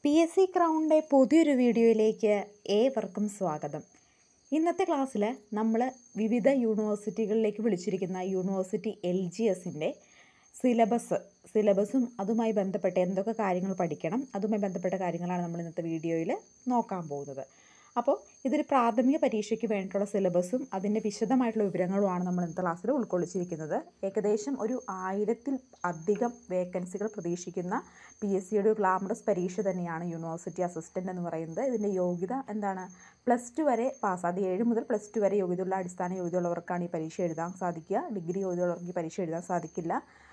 PSC ക്രൗണിൻ്റെ പുതിയൊരു വീഡിയോയിലേക്ക് ഏവർക്കും സ്വാഗതം. ഇന്നത്തെ ക്ലാസ്സിൽ നമ്മൾ വിവിധ യൂണിവേഴ്സിറ്റികളിലേക്ക് വിളിച്ചിരിക്കുന്ന യൂണിവേഴ്സിറ്റി LGSൻ്റെ സിലബസും അതുമായി ബന്ധപ്പെട്ട എന്തൊക്കെ കാര്യങ്ങൾ പഠിക്കണം അതുമായി ബന്ധപ്പെട്ട കാര്യങ്ങളാണ് നമ്മൾ ഇന്നത്തെ വീഡിയോയിൽ നോക്കാൻ പോകുന്നത്. അപ്പോൾ ഇതൊരു പ്രാഥമിക പരീക്ഷയ്ക്ക് വേണ്ടിയിട്ടുള്ള സിലബസും അതിൻ്റെ വിശദമായിട്ടുള്ള വിവരങ്ങളുമാണ് നമ്മൾ ഇന്നത്തെ ക്ലാസ്സിൽ ഉൾക്കൊള്ളിച്ചിരിക്കുന്നത്. ഏകദേശം ഒരു 1000-ൽ അധികം വേക്കൻസികൾ പ്രതീക്ഷിക്കുന്ന PSCയുടെ ഒരു ഗ്ലാമറസ് പരീക്ഷ തന്നെയാണ് യൂണിവേഴ്സിറ്റി അസിസ്റ്റൻ്റ് എന്ന് പറയുന്നത്. ഇതിൻ്റെ യോഗ്യത എന്താണ്? +2 വരെ പാസ്. അത് 7 മുതൽ +2 വരെ യോഗ്യതയുള്ള അടിസ്ഥാന യോഗ്യതയുള്ളവർക്കാണ് ഈ പരീക്ഷ എഴുതാൻ സാധിക്കുക. ഡിഗ്രി യോഗ്യതയുള്ളവർക്ക് ഈ പരീക്ഷ എഴുതാൻ സാധിക്കില്ല.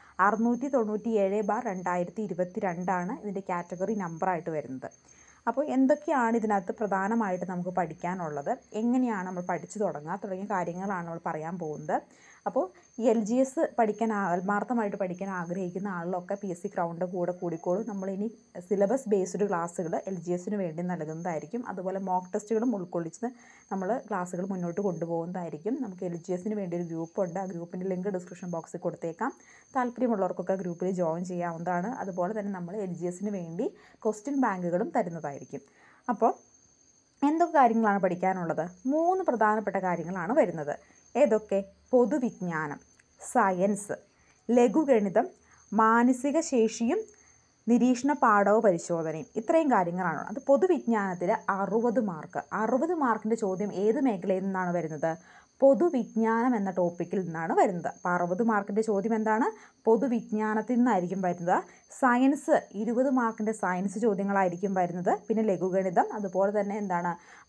697/2022 ഇതിൻ്റെ കാറ്റഗറി നമ്പറായിട്ട് വരുന്നത്. അപ്പോൾ എന്തൊക്കെയാണ് ഇതിനകത്ത് പ്രധാനമായിട്ട് നമുക്ക് പഠിക്കാനുള്ളത്, എങ്ങനെയാണ് നമ്മൾ പഠിച്ചു തുടങ്ങുക തുടങ്ങിയ കാര്യങ്ങളാണ് നമ്മൾ പറയാൻ പോകുന്നത്. അപ്പോൾ ഈ LGS പഠിക്കാൻ ആത്മാർത്ഥമായിട്ട് പഠിക്കാൻ ആഗ്രഹിക്കുന്ന ആളിലൊക്കെ PSC ക്രൗണിൻ്റെ കൂടെ കൂടിക്കോളും. നമ്മളിനി സിലബസ് ബേസ്ഡ് ക്ലാസ്സുകൾ LGSന് വേണ്ടി നൽകുന്നതായിരിക്കും. അതുപോലെ മോക്ക് ടെസ്റ്റുകളും ഉൾക്കൊള്ളിച്ച് നമ്മൾ ക്ലാസ്സുകൾ മുന്നോട്ട് കൊണ്ടുപോകുന്നതായിരിക്കും. നമുക്ക് LGSന് വേണ്ടി ഒരു ഗ്രൂപ്പുണ്ട്. ആ ഗ്രൂപ്പിൻ്റെ ലിങ്ക് ഡിസ്ക്രിപ്ഷൻ ബോക്സിൽ കൊടുത്തേക്കാം. താല്പര്യമുള്ളവർക്കൊക്കെ ഗ്രൂപ്പിൽ ജോയിൻ ചെയ്യാവുന്നതാണ്. അതുപോലെ തന്നെ നമ്മൾ LGSന് വേണ്ടി ക്വസ്റ്റ്യൻ ബാങ്കുകളും തരുന്നതായിരിക്കും. അപ്പോൾ എന്തൊക്കെ കാര്യങ്ങളാണ് പഠിക്കാനുള്ളത്? 3 പ്രധാനപ്പെട്ട കാര്യങ്ങളാണ് വരുന്നത്. ഏതൊക്കെ? പൊതുവിജ്ഞാനം, സയൻസ്, ലഘുഗണിതം, മാനസിക ശേഷിയും നിരീക്ഷണ പാഠവും പരിശോധനയും. ഇത്രയും കാര്യങ്ങളാണ്. അത് പൊതുവിജ്ഞാനത്തിൽ 60 മാർക്ക്. 60 മാർക്കിൻ്റെ ചോദ്യം ഏത് മേഖലയിൽ നിന്നാണ് വരുന്നത്? പൊതുവിജ്ഞാനം എന്ന ടോപ്പിക്കിൽ നിന്നാണ് വരുന്നത്. അപ്പോൾ 60 മാർക്കിൻ്റെ ചോദ്യം എന്താണ്? പൊതുവിജ്ഞാനത്തിൽ നിന്നായിരിക്കും വരുന്നത്. സയൻസ് 20 മാർക്കിൻ്റെ സയൻസ് ചോദ്യങ്ങളായിരിക്കും വരുന്നത്. പിന്നെ ലഘുഗണിതം, അതുപോലെ തന്നെ എന്താണ്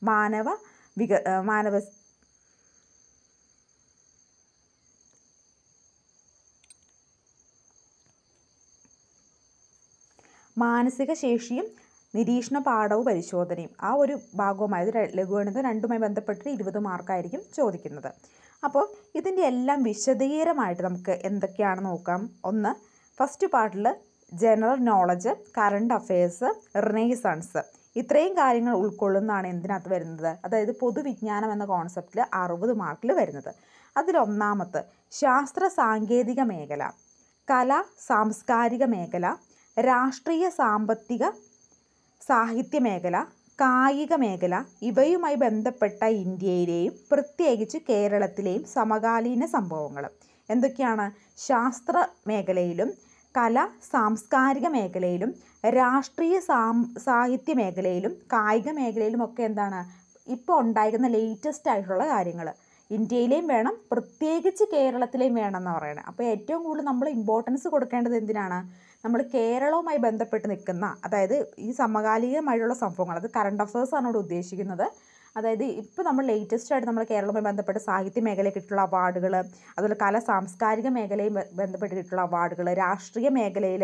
മാനസിക ശേഷിയും നിരീക്ഷണ പാഠവും പരിശോധനയും. ആ ഒരു ഭാഗവുമായത് ലഘുഗണിതം രണ്ടുമായി ബന്ധപ്പെട്ട് 20 മാർക്കായിരിക്കും ചോദിക്കുന്നത്. അപ്പോൾ ഇതിൻ്റെ എല്ലാം വിശദീകരമായിട്ട് നമുക്ക് എന്തൊക്കെയാണ് നോക്കാം. ഒന്ന്, ഫസ്റ്റ് പാർട്ടിൽ general knowledge, current affairs, renaissance, ഇത്രയും കാര്യങ്ങൾ ഉൾക്കൊള്ളുന്നതാണ് എന്തിനകത്ത് വരുന്നത്? അതായത് പൊതുവിജ്ഞാനം എന്ന കോൺസെപ്റ്റിൽ 60 മാർക്കിൽ വരുന്നത്. അതിലൊന്നാമത്തെ ശാസ്ത്ര സാങ്കേതിക മേഖല, കല സാംസ്കാരിക മേഖല, രാഷ്ട്രീയ സാമ്പത്തിക സാഹിത്യ മേഖല, കായിക മേഖല, ഇവയുമായി ബന്ധപ്പെട്ട ഇന്ത്യയിലെയും പ്രത്യേകിച്ച് കേരളത്തിലെയും സമകാലീന സംഭവങ്ങൾ. എന്തൊക്കെയാണ്? ശാസ്ത്ര മേഖലയിലും കല സാംസ്കാരിക മേഖലയിലും രാഷ്ട്രീയ സാഹിത്യ മേഖലയിലും കായിക മേഖലയിലും ഒക്കെ എന്താണ് ഇപ്പോൾ ഉണ്ടായിരുന്ന ലേറ്റസ്റ്റ് ആയിട്ടുള്ള കാര്യങ്ങൾ. ഇന്ത്യയിലെയും വേണം, പ്രത്യേകിച്ച് കേരളത്തിലെയും വേണം എന്ന് പറയുന്നത്. അപ്പോൾ ഏറ്റവും കൂടുതൽ നമ്മൾ ഇമ്പോർട്ടൻസ് കൊടുക്കേണ്ടത് എന്തിനാണ്? നമ്മൾ കേരളവുമായി ബന്ധപ്പെട്ട് നിൽക്കുന്ന, അതായത് ഈ സമകാലികമായിട്ടുള്ള സംഭവങ്ങൾ, അത് കറണ്ട് അഫയേഴ്സാണ് ഇവിടെ ഉദ്ദേശിക്കുന്നത്. അതായത് ഇപ്പോൾ നമ്മൾ ലേറ്റസ്റ്റ് ആയിട്ട് നമ്മൾ കേരളവുമായി ബന്ധപ്പെട്ട് സാഹിത്യ മേഖലയിൽ കിട്ടിയിട്ടുള്ള അവാർഡുകൾ, അതുപോലെ കല സാംസ്കാരിക മേഖലയിൽ ബന്ധപ്പെട്ട് കിട്ടിയിട്ടുള്ള അവാർഡുകൾ, രാഷ്ട്രീയ മേഖലയിൽ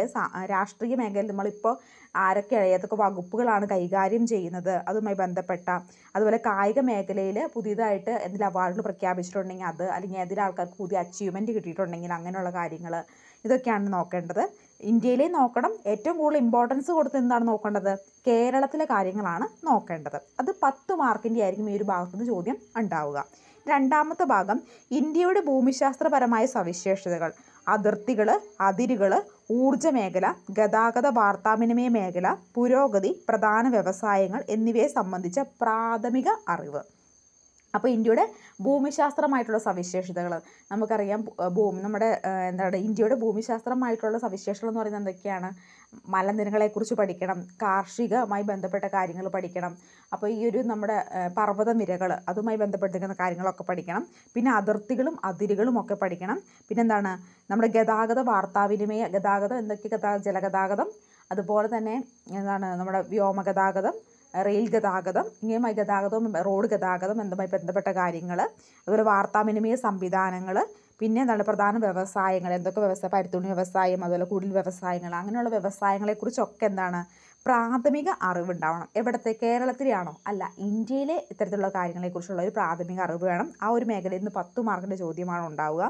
നമ്മളിപ്പോൾ ആരൊക്കെയാണ് ഏതൊക്കെ വകുപ്പുകളാണ് കൈകാര്യം ചെയ്യുന്നത് അതുമായി ബന്ധപ്പെട്ട, അതുപോലെ കായിക മേഖലയിൽ പുതിയതായിട്ട് എന്തെങ്കിലും അവാർഡുകൾ പ്രഖ്യാപിച്ചിട്ടുണ്ടെങ്കിൽ അത്, അല്ലെങ്കിൽ ഏതെങ്കിലും ആൾക്കാർക്ക് പുതിയ അച്ചീവ്മെൻറ്റ് കിട്ടിയിട്ടുണ്ടെങ്കിൽ അങ്ങനെയുള്ള കാര്യങ്ങൾ, ഇതൊക്കെയാണ് നോക്കേണ്ടത്. ഇന്ത്യയിലേ നോക്കണം. ഏറ്റവും കൂടുതൽ ഇമ്പോർട്ടൻസ് കൊടുത്ത് എന്താണ് നോക്കേണ്ടത്? കേരളത്തിലെ കാര്യങ്ങളാണ് നോക്കേണ്ടത്. അത് 10 മാർക്കിൻ്റെ ആയിരിക്കും ഈ ഒരു ഭാഗത്തുനിന്ന് ചോദ്യം ഉണ്ടാവുക. രണ്ടാമത്തെ ഭാഗം ഇന്ത്യയുടെ ഭൂമിശാസ്ത്രപരമായ സവിശേഷതകൾ, അതിർത്തികൾ, അതിരുകൾ, ഊർജ്ജ മേഖല, ഗതാഗത വാർത്താവിനിമയ മേഖല, പുരോഗതി, പ്രധാന വ്യവസായങ്ങൾ എന്നിവയെ സംബന്ധിച്ച പ്രാഥമിക അറിവ്. അപ്പോൾ ഇന്ത്യയുടെ ഭൂമിശാസ്ത്രമായിട്ടുള്ള സവിശേഷതകൾ നമുക്കറിയാം. നമ്മുടെ ഇന്ത്യയുടെ ഭൂമിശാസ്ത്രമായിട്ടുള്ള സവിശേഷതകൾ എന്ന് പറയുന്നത് എന്തൊക്കെയാണ്? മലനിരകളെക്കുറിച്ച് പഠിക്കണം, കാർഷികമായി ബന്ധപ്പെട്ട കാര്യങ്ങൾ പഠിക്കണം. അപ്പോൾ ഈ ഒരു നമ്മുടെ പർവ്വതനിരകൾ അതുമായി ബന്ധപ്പെട്ടിരിക്കുന്ന കാര്യങ്ങളൊക്കെ പഠിക്കണം. പിന്നെ അതിർത്തികളും അതിരുകളും ഒക്കെ പഠിക്കണം. പിന്നെന്താണ് നമ്മുടെ ഗതാഗത വാർത്താവിനിമയ ഗതാഗതം, എന്തൊക്കെ ജലഗതാഗതം, അതുപോലെ തന്നെ എന്താണ് നമ്മുടെ വ്യോമഗതാഗതം, റെയിൽ ഗതാഗതം, ഇങ്ങനെയുമായി ഗതാഗതവും റോഡ് ഗതാഗതം എന്തുമായി ബന്ധപ്പെട്ട കാര്യങ്ങൾ, അതുപോലെ വാർത്താവിനിമയ സംവിധാനങ്ങൾ, പിന്നെ എന്താണ് പ്രധാന വ്യവസായങ്ങൾ, എന്തൊക്കെ വ്യവസായം, പരുത്തുണി വ്യവസായം, അതുപോലെ കുടിൽ വ്യവസായങ്ങൾ, അങ്ങനെയുള്ള വ്യവസായങ്ങളെക്കുറിച്ചൊക്കെ എന്താണ് പ്രാഥമിക അറിവുണ്ടാവണം. എവിടത്തെ? കേരളത്തിലെയാണോ? അല്ല, ഇന്ത്യയിലെ ഇത്തരത്തിലുള്ള കാര്യങ്ങളെക്കുറിച്ചുള്ള ഒരു പ്രാഥമിക അറിവ് വേണം. ആ ഒരു മേഖലയിൽ നിന്ന് 10 മാർക്കിൻ്റെ ചോദ്യമാണ് ഉണ്ടാവുക.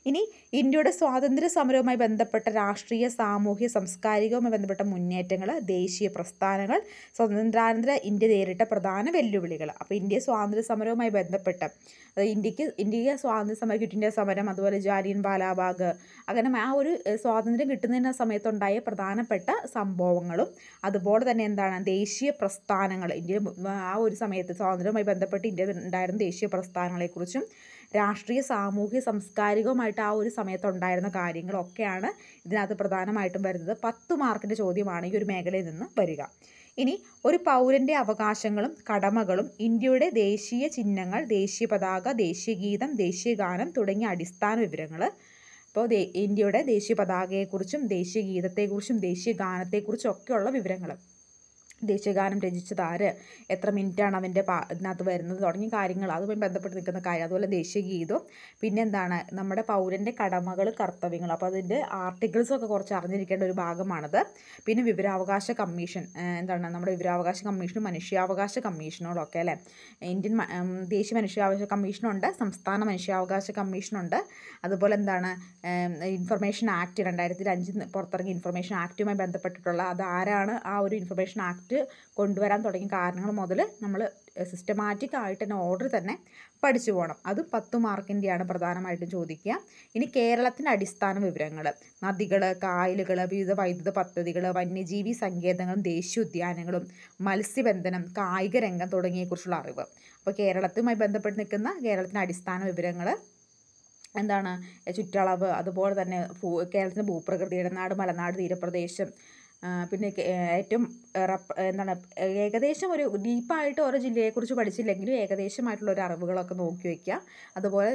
ഇനി ഇന്ത്യയുടെ സ്വാതന്ത്ര്യ സമരവുമായി ബന്ധപ്പെട്ട രാഷ്ട്രീയ, സാമൂഹ്യ, സാംസ്കാരികവുമായി ബന്ധപ്പെട്ട മുന്നേറ്റങ്ങൾ, ദേശീയ പ്രസ്ഥാനങ്ങൾ, സ്വാതന്ത്ര്യാനന്തര ഇന്ത്യ നേരിട്ട പ്രധാന വെല്ലുവിളികൾ. അപ്പോൾ ഇന്ത്യ സ്വാതന്ത്ര്യ സമരവുമായി ബന്ധപ്പെട്ട് ഇന്ത്യക്ക് സ്വാതന്ത്ര്യ സമരം, ക്വിറ്റ് ഇന്ത്യ സമരം, അതുപോലെ ജാലിയൻ വാലാബാഗ്, അങ്ങനെ ആ ഒരു സ്വാതന്ത്ര്യം കിട്ടുന്നതിന് സമയത്തുണ്ടായ പ്രധാനപ്പെട്ട സംഭവങ്ങളും, അതുപോലെ തന്നെ എന്താണ് ദേശീയ പ്രസ്ഥാനങ്ങൾ, ഇന്ത്യ ആ ഒരു സമയത്ത് സ്വാതന്ത്ര്യവുമായി ബന്ധപ്പെട്ട് ഇന്ത്യ ഉണ്ടായിരുന്ന ദേശീയ പ്രസ്ഥാനങ്ങളെക്കുറിച്ചും രാഷ്ട്രീയ, സാമൂഹ്യ, സാംസ്കാരികവുമായിട്ട് ആ ഒരു സമയത്തുണ്ടായിരുന്ന കാര്യങ്ങളൊക്കെയാണ് ഇതിനകത്ത് പ്രധാനമായിട്ടും വരുന്നത്. 10 മാർക്കിൻ്റെ ചോദ്യമാണ് ഈ ഒരു മേഖലയിൽ നിന്ന് വരിക. ഇനി ഒരു പൗരൻ്റെ അവകാശങ്ങളും കടമകളും, ഇന്ത്യയുടെ ദേശീയ ചിഹ്നങ്ങൾ, ദേശീയ പതാക, ദേശീയ ഗീതം, ദേശീയ ഗാനം തുടങ്ങിയ അടിസ്ഥാന വിവരങ്ങൾ. അപ്പോൾ ഇന്ത്യയുടെ ദേശീയ പതാകയെക്കുറിച്ചും ദേശീയ ഗീതത്തെക്കുറിച്ചും ദേശീയ ഗാനത്തെക്കുറിച്ചും ഒക്കെയുള്ള വിവരങ്ങൾ, ദേശീയഗാനം രചിച്ചത് ആര്, എത്ര മിനിറ്റാണ് അതിൻ്റെ ഇതിനകത്ത് വരുന്നത് തുടങ്ങിയ കാര്യങ്ങൾ, അതുമായി ബന്ധപ്പെട്ട് നിൽക്കുന്ന കാര്യം, അതുപോലെ ദേശീയ ഗീതവും, പിന്നെ എന്താണ് നമ്മുടെ പൗരൻ്റെ കടമകൾ, കർത്തവ്യങ്ങൾ, അപ്പോൾ അതിൻ്റെ ആർട്ടിക്കിൾസൊക്കെ കുറച്ച് അറിഞ്ഞിരിക്കേണ്ട ഒരു ഭാഗമാണത്. പിന്നെ വിവരാവകാശ കമ്മീഷൻ, എന്താണ് നമ്മുടെ വിവരാവകാശ കമ്മീഷനും മനുഷ്യാവകാശ കമ്മീഷനുകളൊക്കെ അല്ലേ. ഇന്ത്യൻ ദേശീയ മനുഷ്യാവകാശ കമ്മീഷനുണ്ട്, സംസ്ഥാന മനുഷ്യാവകാശ കമ്മീഷനുണ്ട്, അതുപോലെ എന്താണ് ഇൻഫർമേഷൻ ആക്ട് 2005 പുറത്തിറങ്ങിയ ഇൻഫർമേഷൻ ആക്റ്റുമായി ബന്ധപ്പെട്ടിട്ടുള്ള അതാരാണ് ആ ഒരു ഇൻഫർമേഷൻ ആക്ട് കൊണ്ടുവരാൻ തുടങ്ങിയ കാരണങ്ങൾ മുതൽ നമ്മൾ സിസ്റ്റമാറ്റിക് ആയിട്ട് തന്നെ ഓർഡർ തന്നെ പഠിച്ചു പോകണം. അതും 10 മാർക്കിൻ്റെയാണ് പ്രധാനമായിട്ടും ചോദിക്കുക. ഇനി കേരളത്തിൻ്റെ അടിസ്ഥാന വിവരങ്ങൾ, നദികൾ, കായലുകൾ, വിവിധ വൈദ്യുത പദ്ധതികൾ, വന്യജീവി സങ്കേതങ്ങളും ദേശീയോദ്യാനങ്ങളും, മത്സ്യബന്ധനം, കായിക രംഗം തുടങ്ങിയതിനെക്കുറിച്ചുള്ള അറിവ്. അപ്പോൾ കേരളത്തുമായി ബന്ധപ്പെട്ട് നിൽക്കുന്ന കേരളത്തിൻ്റെ അടിസ്ഥാന വിവരങ്ങൾ എന്താണ്, ചുറ്റളവ്, അതുപോലെ തന്നെ കേരളത്തിൻ്റെ ഭൂപ്രകൃതി, ഇടനാട്, മലനാട്, തീരപ്രദേശം, പിന്നെ ഏറ്റവും എന്താണ് ഏകദേശം ഒരു ഡീപ്പായിട്ട് ഓരോ ജില്ലയെക്കുറിച്ച് പഠിച്ചില്ലെങ്കിലും ഏകദേശമായിട്ടുള്ള ഒരു അറിവുകളൊക്കെ നോക്കി വയ്ക്കുക. അതുപോലെ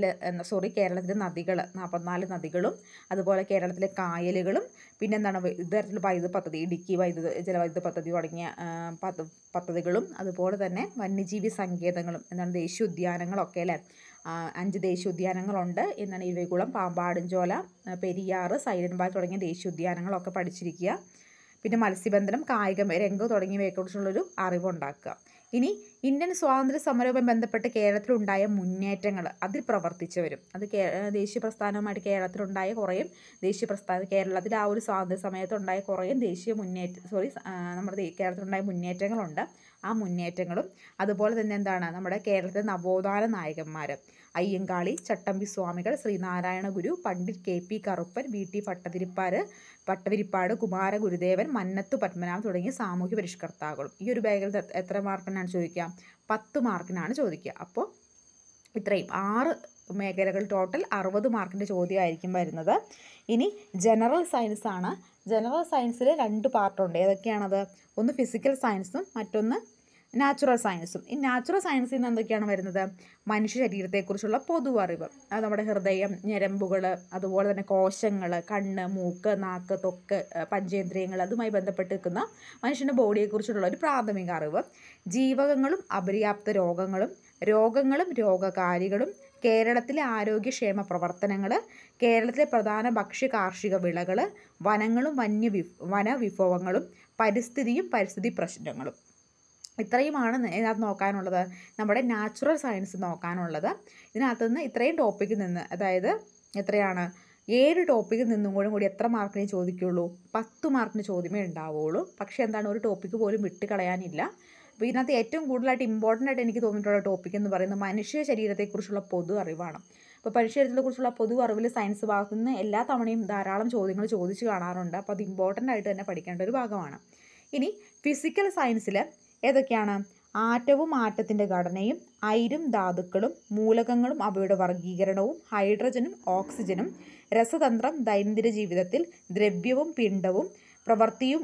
കേരളത്തിലെ നദികൾ, 44 നദികളും, അതുപോലെ കേരളത്തിലെ കായലുകളും, പിന്നെ എന്താണ് ഇത്തരത്തിലുള്ള വൈദ്യുത പദ്ധതി, ഇടുക്കി ജലവൈദ്യുത പദ്ധതി തുടങ്ങിയ പദ്ധതികളും, അതുപോലെ തന്നെ വന്യജീവി സങ്കേതങ്ങളും, എന്താണ് ദേശീയോദ്യാനങ്ങളൊക്കെ അല്ലേ. 5 ദേശീയോദ്യാനങ്ങളുണ്ട്. എന്താണ് ഇരവികുളം, പാമ്പാടുംചോല, പെരിയാർ, സൈലന്റ് വാലി തുടങ്ങിയ ദേശീയോദ്യാനങ്ങളൊക്കെ പഠിച്ചിരിക്കുക. പിന്നെ മത്സ്യബന്ധനം, കായിക രംഗം തുടങ്ങിയവയെക്കുറിച്ചുള്ളൊരു അറിവുണ്ടാക്കുക. ഇനി ഇന്ത്യൻ സ്വാതന്ത്ര്യ സമരവുമായി ബന്ധപ്പെട്ട് കേരളത്തിലുണ്ടായ മുന്നേറ്റങ്ങൾ, അതിൽ പ്രവർത്തിച്ചവരും, അത് ദേശീയ പ്രസ്ഥാനവുമായിട്ട് കേരളത്തിലുണ്ടായ കുറേ ദേശീയ പ്രസ്ഥാനം, കേരളത്തിൽ ആ ഒരു സ്വാതന്ത്ര്യ സമയത്തുണ്ടായ കുറേ നമ്മുടെ കേരളത്തിലുണ്ടായ മുന്നേറ്റങ്ങളുണ്ട്. ആ മുന്നേറ്റങ്ങളും, അതുപോലെ തന്നെ എന്താണ് നമ്മുടെ കേരളത്തിലെ നവോത്ഥാന നായകന്മാർ, അയ്യങ്കാളി, ചട്ടമ്പി സ്വാമികൾ, ശ്രീനാരായണ ഗുരു, പണ്ഡിറ്റ് KP കറുപ്പൻ, VT ഭട്ടതിരിപ്പാട്, കുമാര ഗുരുദേവൻ, മന്നത്തു പത്മനാഭൻ തുടങ്ങിയ സാമൂഹ്യ പരിഷ്കർത്താക്കളും. ഈ ഒരു മേഖലയിൽ എത്ര മാർക്കിനാണ് ചോദിക്കുക? 10 മാർക്കിനാണ് ചോദിക്കുക. അപ്പോൾ ഇത്രയും 6 മേഖലകൾ, ടോട്ടൽ 60 മാർക്കിൻ്റെ ചോദ്യമായിരിക്കും വരുന്നത്. ഇനി ജനറൽ സയൻസ് ആണ്. ജനറൽ സയൻസിൽ 2 പാർട്ടുണ്ട്. ഏതൊക്കെയാണത്? ഒന്ന് ഫിസിക്കൽ സയൻസും മറ്റൊന്ന് നാച്ചുറൽ സയൻസും. ഈ നാച്ചുറൽ സയൻസിൽ നിന്ന് എന്തൊക്കെയാണ് വരുന്നത്? മനുഷ്യ ശരീരത്തെക്കുറിച്ചുള്ള പൊതു അറിവ്, അത് നമ്മുടെ ഹൃദയം, ഞരമ്പുകൾ, അതുപോലെ തന്നെ കോശങ്ങൾ, കണ്ണ്, മൂക്ക്, നാക്ക്, ത്വക്ക്, പഞ്ചേന്ദ്രിയങ്ങൾ, അതുമായി ബന്ധപ്പെട്ട് നിൽക്കുന്ന മനുഷ്യൻ്റെ ബോഡിയെക്കുറിച്ചുള്ള ഒരു പ്രാഥമിക അറിവ്, ജീവകങ്ങളും അപര്യാപ്ത രോഗങ്ങളും, രോഗങ്ങളും രോഗകാരികളും, കേരളത്തിലെ ആരോഗ്യക്ഷേമ പ്രവർത്തനങ്ങൾ, കേരളത്തിലെ പ്രധാന ഭക്ഷ്യ കാർഷിക വിളകൾ, വനങ്ങളും വനവിഭവങ്ങളും, പരിസ്ഥിതിയും പരിസ്ഥിതി പ്രശ്നങ്ങളും. ഇത്രയുമാണ് ഇതിനകത്ത് നോക്കാനുള്ളത്, നമ്മുടെ നാച്ചുറൽ സയൻസ് നോക്കാനുള്ളത്. ഇതിനകത്ത് നിന്ന് ഇത്രയും ടോപ്പിക്കിൽ നിന്ന്, അതായത് എത്രയാണ് 7 ടോപ്പിക്കിൽ നിന്നും കൂടി എത്ര മാർക്കിനെ ചോദിക്കുകയുള്ളൂ? 10 മാർക്കിന് ചോദ്യമേ ഉണ്ടാവുകയുള്ളൂ. പക്ഷേ എന്താണ്, ഒരു ടോപ്പിക്ക് പോലും വിട്ട് കളയാനില്ല. അപ്പോൾ ഇതിനകത്ത് ഏറ്റവും കൂടുതലായിട്ട് ഇമ്പോർട്ടൻ്റ് ആയിട്ട് എനിക്ക് തോന്നിയിട്ടുള്ള ടോപ്പിക് എന്ന് പറയുന്നത് മനുഷ്യ ശരീരത്തെക്കുറിച്ചുള്ള പൊതു അറിവാണ്. അപ്പോൾ മനുഷ്യ ശരീരത്തെക്കുറിച്ചുള്ള പൊതു അറിവിൽ സയൻസ് ഭാഗത്തു നിന്ന് എല്ലാ തവണയും ധാരാളം ചോദ്യങ്ങൾ ചോദിച്ച് കാണാറുണ്ട്. അപ്പോൾ അത് ഇമ്പോർട്ടൻ്റ് ആയിട്ട് തന്നെ പഠിക്കേണ്ട ഒരു ഭാഗമാണ്. ഇനി ഫിസിക്കൽ സയൻസിൽ ഏതൊക്കെയാണ്? ആറ്റവും ആറ്റത്തിൻ്റെ ഘടനയും, അയിരും ധാതുക്കളും, മൂലകങ്ങളും അവയുടെ വർഗീകരണവും, ഹൈഡ്രജനും ഓക്സിജനും, രസതന്ത്രം, ദൈനംദിന ജീവിതത്തിൽ ദ്രവ്യവും പിണ്ഡവും, പ്രവൃത്തിയും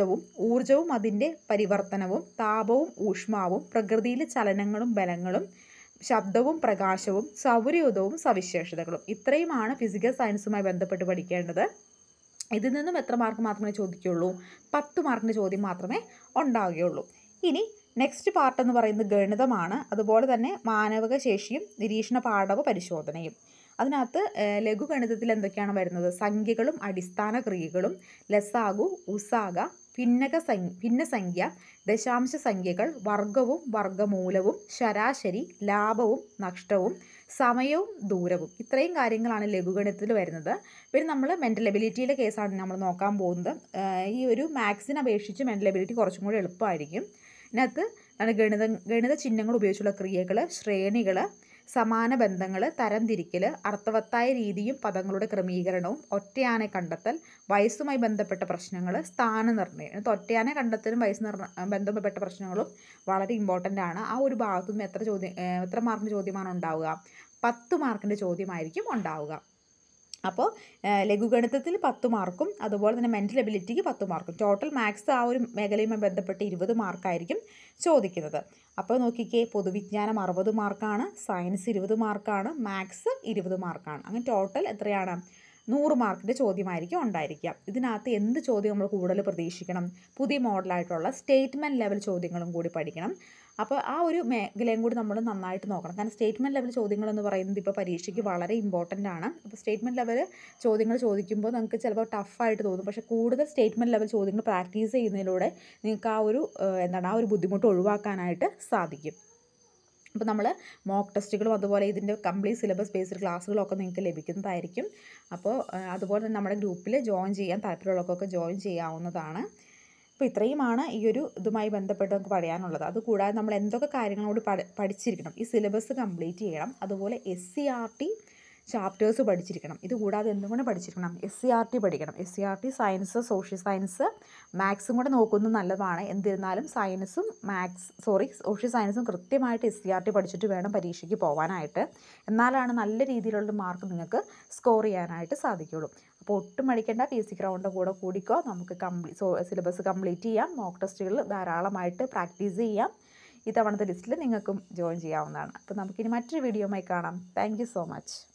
ഊർജവും അതിൻ്റെ പരിവർത്തനവും, താപവും ഊഷ്മാവും, പ്രകൃതിയിലെ ചലനങ്ങളും ബലങ്ങളും, ശബ്ദവും പ്രകാശവും, സൗരയൂഥവും സവിശേഷതകളും. ഇത്രയുമാണ് ഫിസിക്കൽ സയൻസുമായി ബന്ധപ്പെട്ട് പഠിക്കേണ്ടത്. ഇതിൽ നിന്നും എത്ര മാർക്ക് മാത്രമേ ചോദിക്കുകയുള്ളൂ? 10 മാർക്കിൻ്റെ ചോദ്യം മാത്രമേ ഉണ്ടാവുകയുള്ളൂ. ഇനി നെക്സ്റ്റ് പാർട്ട് എന്ന് പറയുന്നത് ഗണിതമാണ്. അതുപോലെ തന്നെ മാനവിക ശേഷിയും നിരീക്ഷണ പാഠവ പരിശോധനയും. അതിനകത്ത് ലഘുഗണിതത്തിൽ എന്തൊക്കെയാണ് വരുന്നത്? സംഖ്യകളും അടിസ്ഥാന ക്രിയകളും, ലസാഗു, ഉസാഗ, ഭിന്നസംഖ്യ, ദശാംശ സംഖ്യകൾ, വർഗവും വർഗമൂലവും, ശരാശരി, ലാഭവും നഷ്ടവും, സമയവും ദൂരവും. ഇത്രയും കാര്യങ്ങളാണ് ലഘുഗണിതത്തിൽ വരുന്നത്. പിന്നെ നമ്മൾ മെൻ്റൽ എബിലിറ്റിയിലെ കേസാണ് നമ്മൾ നോക്കാൻ പോകുന്നത്. ഈ ഒരു മാത്സിനെ അപേക്ഷിച്ച് മെൻ്റൽ എബിലിറ്റി കുറച്ചും കൂടി എളുപ്പമായിരിക്കും. ഇതിനകത്ത് ഗണിത ചിഹ്നങ്ങൾ ഉപയോഗിച്ചുള്ള ക്രിയകൾ, ശ്രേണികൾ, സമാന ബന്ധങ്ങൾ, തരംതിരിക്കൽ, അർത്ഥവത്തായ രീതിയും പദങ്ങളുടെ ക്രമീകരണവും, ഒറ്റയാനെ കണ്ടെത്തൽ, വയസ്സുമായി ബന്ധപ്പെട്ട പ്രശ്നങ്ങൾ, സ്ഥാനനിർണ്ണയം. ഒറ്റയാനെ കണ്ടെത്തലും ബന്ധപ്പെട്ട പ്രശ്നങ്ങളും വളരെ ഇമ്പോർട്ടൻ്റ് ആണ്. ആ ഒരു ഭാഗത്തു നിന്ന് എത്ര മാർക്കിൻ്റെ ചോദ്യമാണ് ഉണ്ടാവുക? 10 മാർക്കിൻ്റെ ചോദ്യമായിരിക്കും ഉണ്ടാവുക. അപ്പോൾ ലഘുഗണിതത്തിൽ 10 മാർക്കും അതുപോലെ തന്നെ മെൻ്റൽ എബിലിറ്റിക്ക് 10 മാർക്കും, ടോട്ടൽ മാത്സ് ആ ഒരു മേഖലയുമായി ബന്ധപ്പെട്ട് 20 മാർക്കായിരിക്കും ചോദിക്കുന്നത്. അപ്പോൾ നോക്കിക്കേ, പൊതുവിജ്ഞാനം 60 മാർക്കാണ്, സയൻസ് 20 മാർക്കാണ്, മാത്സ് 20 മാർക്കാണ്. അങ്ങനെ ടോട്ടൽ എത്രയാണ്? 100 മാർക്കിൻ്റെ ചോദ്യമായിരിക്കും ഉണ്ടായിരിക്കുക. ഇതിനകത്ത് എന്ത് ചോദ്യം നമ്മൾ കൂടുതൽ പ്രതീക്ഷിക്കണം? പുതിയ മോഡലായിട്ടുള്ള സ്റ്റേറ്റ്മെൻറ്റ് ലെവൽ ചോദ്യങ്ങളും കൂടി പഠിക്കണം. അപ്പോൾ ആ ഒരു മേഖലയും കൂടി നമ്മൾ നന്നായിട്ട് നോക്കണം. കാരണം സ്റ്റേറ്റ്മെൻറ്റ് ലെവൽ ചോദ്യങ്ങളെന്ന് പറയുന്നത് ഇപ്പോൾ പരീക്ഷയ്ക്ക് വളരെ ഇമ്പോർട്ടൻ്റ് ആണ്. അപ്പോൾ സ്റ്റേറ്റ്മെൻറ്റ് ലെവൽ ചോദ്യങ്ങൾ ചോദിക്കുമ്പോൾ നമുക്ക് ചിലപ്പോൾ ടഫായിട്ട് തോന്നും. പക്ഷേ കൂടുതൽ സ്റ്റേറ്റ്മെൻറ്റ് ലെവൽ ചോദ്യങ്ങൾ പ്രാക്ടീസ് ചെയ്യുന്നതിലൂടെ നിങ്ങൾക്ക് ആ ഒരു ബുദ്ധിമുട്ട് ഒഴിവാക്കാനായിട്ട് സാധിക്കും. അപ്പോൾ നമ്മൾ മോക്ക് ടെസ്റ്റുകളും അതുപോലെ ഇതിൻ്റെ കംപ്ലീറ്റ് സിലബസ് ബേസ്ഡ് ക്ലാസ്സുകളും ഒക്കെ നിങ്ങൾക്ക് ലഭിക്കുന്നതായിരിക്കും. അപ്പോൾ അതുപോലെ തന്നെ നമ്മുടെ ഗ്രൂപ്പിൽ ജോയിൻ ചെയ്യാൻ താല്പര്യമുള്ളവർക്കൊക്കെ ജോയിൻ ചെയ്യാവുന്നതാണ്. അപ്പോൾ ഇത്രയുമാണ് ഈ ഒരു ഇതുമായി ബന്ധപ്പെട്ട് നമുക്ക് പറയാനുള്ളത്. അതുകൂടാതെ നമ്മൾ എന്തൊക്കെ കാര്യങ്ങളോട് പഠിച്ചിരിക്കണം? ഈ സിലബസ് കംപ്ലീറ്റ് ചെയ്യണം. അതുപോലെ SCERT ചാപ്റ്റേഴ്സ് പഠിച്ചിരിക്കണം. ഇതുകൂടാതെ എന്തുകൊണ്ട് പഠിച്ചിരിക്കണം? SCERT പഠിക്കണം. SCERT സയൻസ്, സോഷ്യൽ സയൻസ്, മാത്സും കൂടെ നോക്കുന്നത് നല്ലതാണ്. എന്നിരുന്നാലും സോഷ്യൽ സയൻസും കൃത്യമായിട്ട് SCERT പഠിച്ചിട്ട് വേണം പരീക്ഷയ്ക്ക് പോകാനായിട്ട്. എന്നാലാണ് നല്ല രീതിയിലുള്ള മാർക്ക് നിങ്ങൾക്ക് സ്കോർ ചെയ്യാനായിട്ട് സാധിക്കുകയുള്ളൂ. അപ്പോൾ ഒട്ടും മടിക്കേണ്ട, PSC ഗ്രൗണ്ടിൻ്റെ കൂടെ കൂടിക്കോ. നമുക്ക് സിലബസ് കംപ്ലീറ്റ് ചെയ്യാം. മോക്ക് ടെസ്റ്റുകൾ ധാരാളമായിട്ട് പ്രാക്ടീസ് ചെയ്യാം. ഇത്തവണത്തെ ലിസ്റ്റിൽ നിങ്ങൾക്കും ജോയിൻ ചെയ്യാവുന്നതാണ്. അപ്പോൾ നമുക്കിനി മറ്റൊരു വീഡിയോയുമായി കാണാം. Thank you so much.